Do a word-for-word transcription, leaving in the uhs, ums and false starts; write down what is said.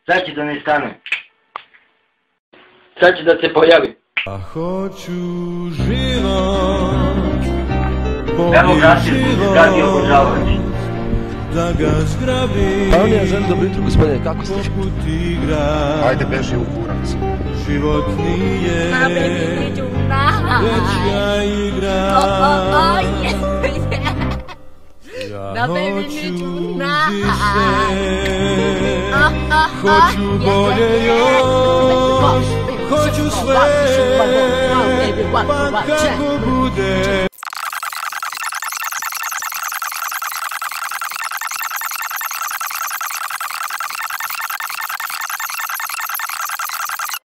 Sad će da ne stane. Sad će da se pojavi. A hoću život, Evo Grasir, zgradi obožavajući. da ga zgrabim. Pa on je želim dobro jutro, gospodine, kako ste? Ajde, beži u kurac. Život nije veća igra. Ja hoću više, hoću bolje još, hoću sve, pa kako bude.